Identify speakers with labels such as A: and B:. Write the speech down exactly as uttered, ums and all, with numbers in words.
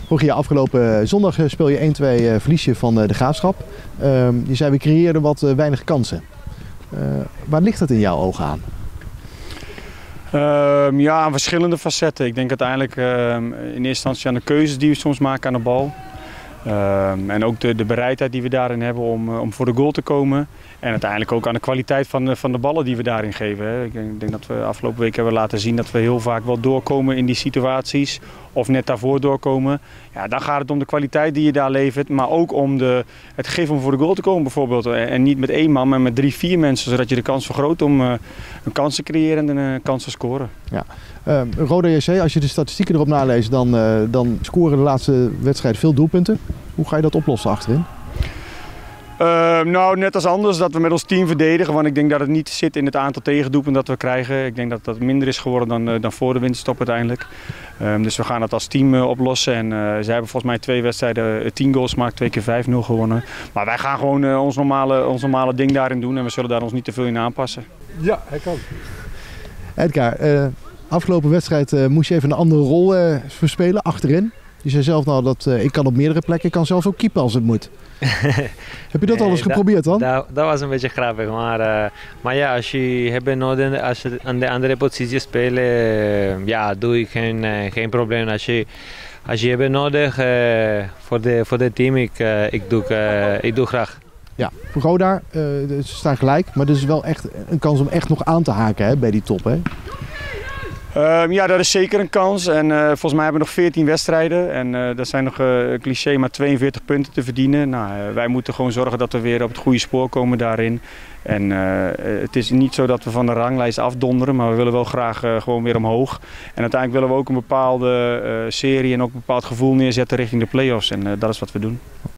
A: Rogier, afgelopen zondag speel je één twee uh, verlies je van uh, de Graafschap. Uh, je zei we creëerden wat uh, weinig kansen. Uh, waar ligt dat in jouw ogen aan?
B: Uh, ja, aan verschillende facetten. Ik denk uiteindelijk uh, in eerste instantie aan de keuzes die we soms maken aan de bal. Uh, en ook de, de bereidheid die we daarin hebben om, uh, om voor de goal te komen. En uiteindelijk ook aan de kwaliteit van de, van de ballen die we daarin geven. Hè. Ik, denk, ik denk dat we afgelopen week hebben laten zien dat we heel vaak wel doorkomen in die situaties. Of net daarvoor doorkomen. Ja, dan gaat het om de kwaliteit die je daar levert. Maar ook om de, het geven om voor de goal te komen bijvoorbeeld. En niet met één man, maar met drie, vier mensen. Zodat je de kans vergroot om uh, een kans te creëren en een kans te scoren.
A: Ja. Uh, Roda J C, als je de statistieken erop naleest, dan, uh, dan scoren de laatste wedstrijd veel doelpunten. Hoe ga je dat oplossen achterin?
B: Uh, nou, net als anders, dat we met ons team verdedigen. Want ik denk dat het niet zit in het aantal tegendoelpunten dat we krijgen. Ik denk dat dat minder is geworden dan, uh, dan voor de winterstop uiteindelijk. Um, dus we gaan dat als team uh, oplossen. En uh, zij hebben volgens mij twee wedstrijden uh, tien goals gemaakt, twee keer vijf nul gewonnen. Maar wij gaan gewoon uh, ons, normale, ons normale ding daarin doen. En we zullen daar ons niet te veel in aanpassen.
C: Ja, hij kan.
A: Edgar, uh, afgelopen wedstrijd uh, moest je even een andere rol uh, verspelen achterin. Je zei zelf nou dat uh, ik kan op meerdere plekken, ik kan zelfs ook keeper als het moet. Heb je dat al eens geprobeerd dan?
D: Dat, dat was een beetje grappig, maar, uh, maar ja, als je hebt nodig, als je aan de andere positie speelt, uh, ja, doe ik geen, uh, geen probleem. Als je, als je hebt nodig uh, voor de voor het team, ik, uh, ik, doe, uh, ik doe graag.
A: Ja, voor Roda, uh, ze staan gelijk, maar er is wel echt een kans om echt nog aan te haken hè, bij die top, hè?
B: Uh, ja, dat is zeker een kans. En uh, volgens mij hebben we nog veertien wedstrijden. En uh, dat zijn nog uh, cliché maar tweeënveertig punten te verdienen. Nou, uh, wij moeten gewoon zorgen dat we weer op het goede spoor komen daarin. En uh, het is niet zo dat we van de ranglijst afdonderen, maar we willen wel graag uh, gewoon weer omhoog. En uiteindelijk willen we ook een bepaalde uh, serie en ook een bepaald gevoel neerzetten richting de play-offs. En uh, dat is wat we doen.